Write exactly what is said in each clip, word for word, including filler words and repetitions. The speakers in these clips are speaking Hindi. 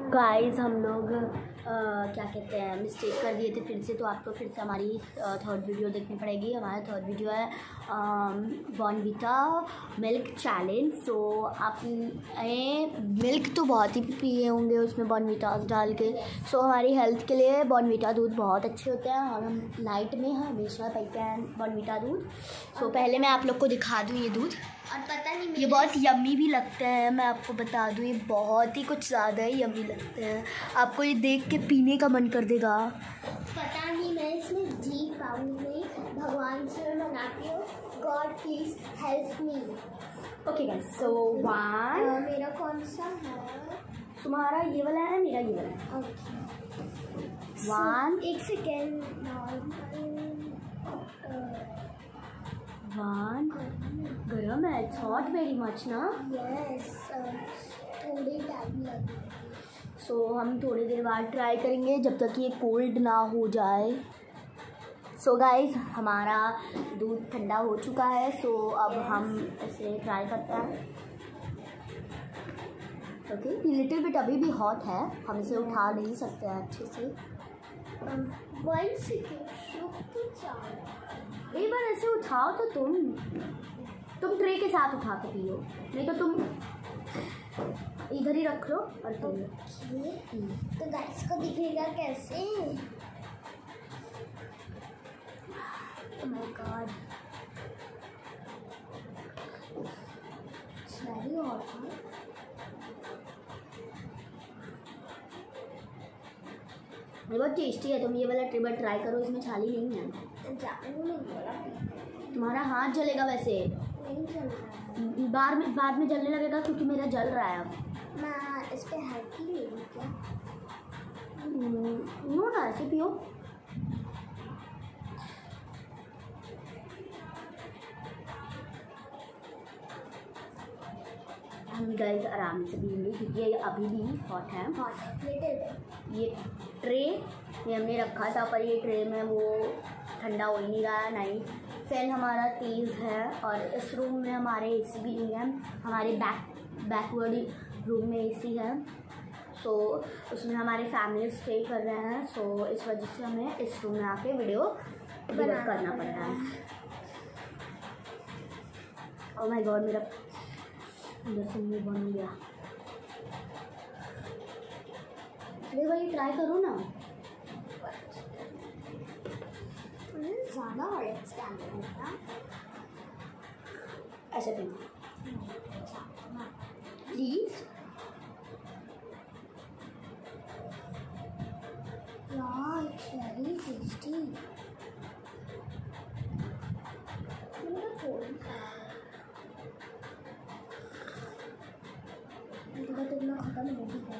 गाइस हम लोग क्या कहते हैं मिस्टेक कर दिए थे फिर से, तो आपको फिर से हमारी थर्ड वीडियो देखनी पड़ेगी। हमारा थर्ड वीडियो है बॉर्नवीटा मिल्क चैलेंज। सो आप मिल्क तो बहुत ही पिए होंगे उसमें बॉर्नवीटा डाल के। सो हमारी हेल्थ के लिए बॉर्नवीटा दूध बहुत अच्छे होते हैं और हम नाइट में हमेशा पीते हैं बॉर्नवीटा दूध। सो पहले मैं आप लोग को दिखा दूँ ये दूध, और पता नहीं ये बहुत यम्मी भी लगते हैं। मैं आपको बता दूँ ये बहुत ही कुछ ज़्यादा ही यम्मी लगते हैं, आपको ये देख के पीने का मन कर देगा। पता नहीं मैं इसमें जी पाऊंगी, भगवान से मैं मनाती हूँ, God please help me. Okay guys, so one मेरा कौन सा है? तुम्हारा ये वाला है, मेरा ये वाला है। ओके वन एक सेकेंड। वन गरम है, इट्स हॉट वेरी मच ना। यस थोड़ी टाइम लगेगी। सो हम थोड़ी देर बाद ट्राई करेंगे जब तक ये कोल्ड ना हो जाए। सो so गाइस हमारा दूध ठंडा हो चुका है। सो so अब yes. हम इसे ट्राई करते हैं। ओके लिटिल बिट अभी भी हॉट है, हम इसे उठा नहीं सकते हैं अच्छे से। वन सेकेंड एक बार ऐसे उठाओ तो तुम तुम ट्रे के साथ उठा के पियो, नहीं तो तुम इधर ही रख लो और पियो। तो गाइस को दिखेगा कैसे? Oh my God, very hot. ये बहुत टेस्टी है, तुम ये वाला ट्रे ट्राई करो, इसमें छाली नहीं है। तुम्हारा हाथ जलेगा वैसे, नहीं जल रहा, बाद में बाद में जलने लगेगा क्योंकि मेरा जल रहा है अब। मैं इस पे हेल्प ले लूँ क्या? नो ना, ऐसे पियो। हम गाइस आराम से पिएंगे क्योंकि ये अभी भी हॉट है। ये ट्रे ये हमने रखा था पर ये ट्रे में वो ठंडा हो ही नहीं रहा है, नहीं। फैन हमारा तेज़ है और इस रूम में हमारे एसी भी नहीं है, हमारे बैक बैकवर्ड रूम में एसी है। सो उसमें हमारे फैमिली स्टे कर रहे हैं। सो इस वजह से हमें इस रूम में आके वीडियो बना करना पड़ रहा है। ओह माय गॉड, मेरा अंदर से मुँह बन गया। अरे भाई ट्राई करो ना। ज़्यादा ऑरेंज डालना है, ऐसे भी प्लीज। वाह इट्स वेरी टेस्टी। मेरा फोन इनका तो इतना खत्म हो गया।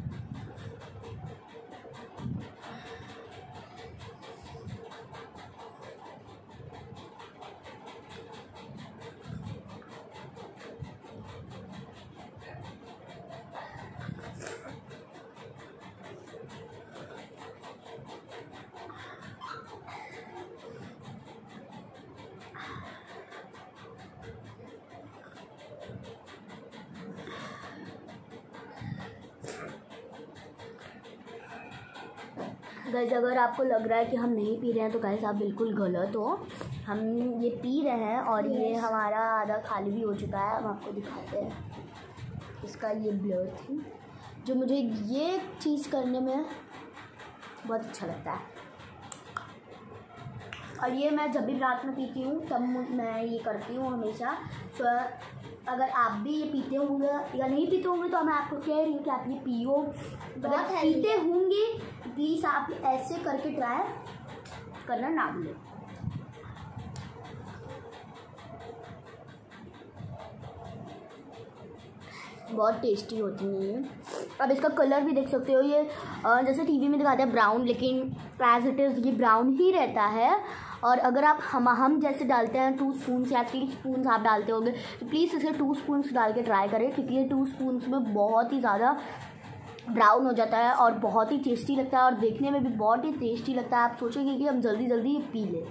गाइस अगर आपको लग रहा है कि हम नहीं पी रहे हैं तो गाइस आप बिल्कुल गलत हो। हम ये पी रहे हैं और ये हमारा आधा खाली भी हो चुका है। हम आपको दिखाते हैं इसका ये ब्लर थी, जो मुझे ये चीज़ करने में बहुत अच्छा लगता है। और ये मैं जब भी रात में पीती हूँ तब मैं ये करती हूँ हमेशा। तो अगर आप भी ये पीते होंगे या नहीं पीते होंगे तो मैं आपको कह रही हूँ कि आप ये पियो। अगर पीते होंगे प्लीज़ आप ऐसे करके ट्राई करना ना भूलें। बहुत टेस्टी होती है ये। अब इसका कलर भी देख सकते हो, ये जैसे टीवी में दिखाते हैं ब्राउन, लेकिन एज इट इज़ ये ब्राउन ही रहता है। और अगर आप हम हम जैसे डालते हैं टू स्पून्स या थ्री स्पून्स आप डालते होंगे तो प्लीज़ इसे टू स्पून्स डाल के ट्राई करें, क्योंकि ये टू स्पून्स में बहुत ही ज़्यादा ब्राउन हो जाता है और बहुत ही टेस्टी लगता है और देखने में भी बहुत ही टेस्टी लगता है। आप सोचेंगे कि हम जल्दी जल्दी ये पी लें।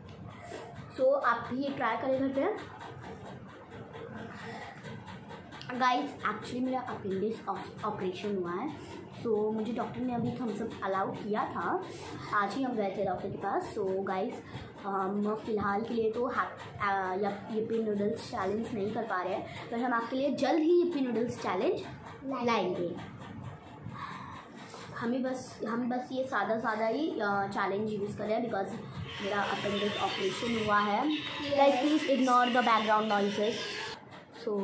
सो so, आप भी ये ट्राई करें घर पे। गाइस एक्चुअली मेरा अपेंडिक्स ऑपरेशन हुआ है, सो so, मुझे डॉक्टर ने अभी थम्स अप अलाउ किया था। आज ही हम गए थे डॉक्टर के पास। सो so, गाइस हम फ़िलहाल के लिए तो यप्पी नूडल्स चैलेंज नहीं कर पा रहे हैं, पर हम आपके लिए जल्द ही यप्पी नूडल्स चैलेंज लाएंगे। हमें बस हम बस ये सादा सादा ही चैलेंज यूज़ कर रहे हैं बिकॉज मेरा अपेंडिक्स ऑपरेशन हुआ है। Guys please ignore the background noises. So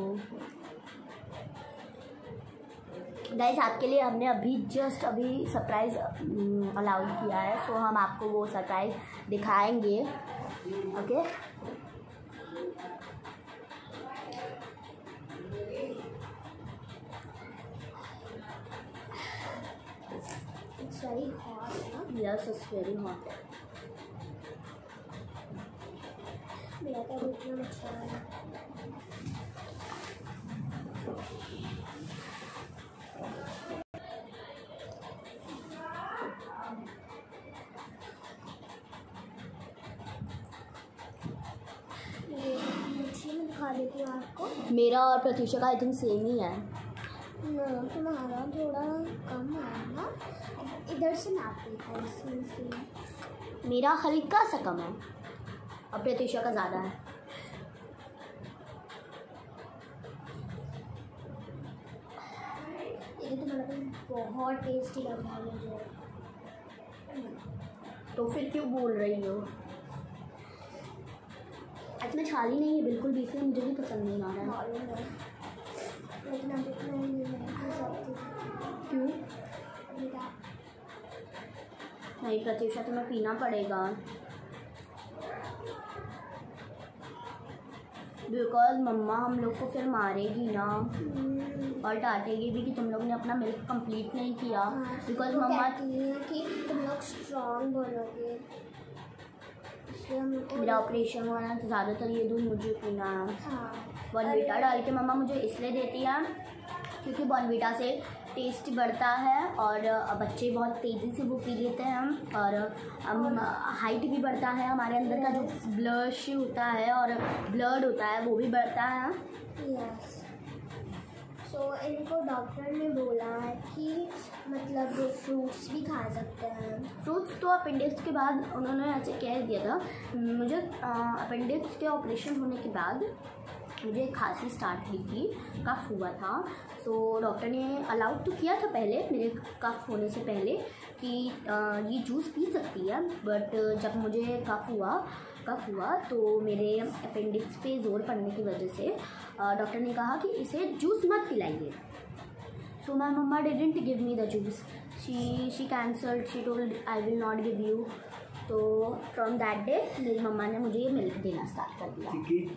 guys आपके लिए हमने अभी जस्ट अभी सरप्राइज़ अलाउड किया है, सो हम आपको वो सरप्राइज़ दिखाएंगे। Okay It's very hot, huh? Yes, it's very hot. मेरा तो इतना अच्छा है। मैं दिखा देती हूँ आपको। मेरा और प्रत्युषा का आई थिंक सेम ही है। नो, तुम्हारा थोड़ा कम है ना, इधर से नापी है इसमें से। मेरा हल्का सा कम है और प्रत्युषा का ज़्यादा है। ये तुम्हारा तो बहुत टेस्टी लग रहा है मुझे। तो फिर क्यों बोल रही हो? इसमें छाली नहीं है बिल्कुल भी, इसलिए मुझे भी पसंद नहीं आ रहा है। लेकिन अब इतना नहीं है। क्यों? नहीं प्रत्युषा तुम्हें पीना पड़ेगा, बिकॉज मम्मा हम लोग को फिर मारेगी ना और डांटेगी भी कि तुम लोग ने अपना मिल्क कंप्लीट नहीं किया। बिकॉज मम्मा कि तुम लोग स्ट्रॉन्ग बनोगे। मेरा ऑपरेशन हुआ ना तो ज़्यादातर ये दूध मुझे पीना है। हाँ। बॉर्नवीटा डाल के मम्मा मुझे इसलिए देती है क्योंकि बॉर्नवीटा से टेस्ट बढ़ता है और बच्चे बहुत तेज़ी से वो पी लेते हैं और हम हाइट भी बढ़ता है, हमारे अंदर का जो ब्लश होता है और ब्लड होता है वो भी बढ़ता है। यस। सो so, इनको डॉक्टर ने बोला है कि मतलब फ्रूट्स भी खा सकते हैं। फ्रूट्स तो अपेंडिक्स के बाद उन्होंने ऐसे कह दिया था। मुझे अपेंडिक्स के ऑपरेशन होने के बाद मुझे खांसी स्टार्ट हुई थी, कफ हुआ था। सो so, डॉक्टर ने अलाउड तो किया था पहले मेरे कफ होने से पहले कि आ, ये जूस पी सकती है, बट जब मुझे कफ हुआ कफ हुआ तो मेरे अपेंडिक्स पे ज़ोर पड़ने की वजह से डॉक्टर ने कहा कि इसे जूस मत पिलाइए। So my mumma didn't give me the juice, she she cancelled, she told I will not give you. तो फ्रॉम दैट डे मेरी मम्मा ने मुझे मिल्क देना स्टार्ट कर दिया।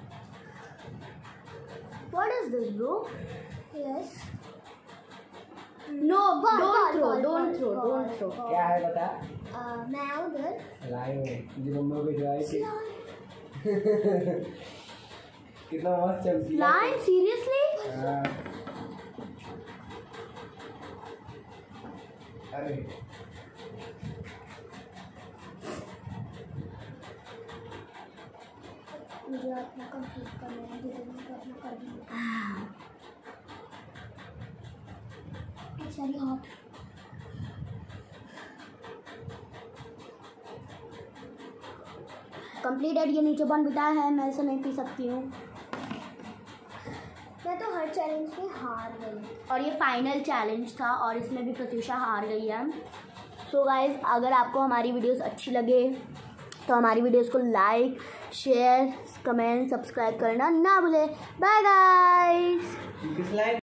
What is this, bro? Yes. No, Ball, don't ball, throw, ball, don't ball, throw, ball, don't throw. ball. क्या है बता? Uh, मैं उधर लाइन में जो मम्मा को जो आई थी कितना मस्त चमकी। Lion, seriously? हाँ। अरे मुझे अपना कंप्लीट करना है, धीरे धीरे अपना कर दूँगा। It's very hot. कंप्लीटेड। ये नीचे बॉर्नवीटा है, मैं इसे नहीं पी सकती हूँ। मैं तो हर चैलेंज में हार गई और ये फाइनल चैलेंज था और इसमें भी प्रत्युषा हार गई है। सो गाइज अगर आपको हमारी वीडियोस अच्छी लगे तो हमारी वीडियोस को लाइक शेयर कमेंट सब्सक्राइब करना ना भूलें। Bye guys.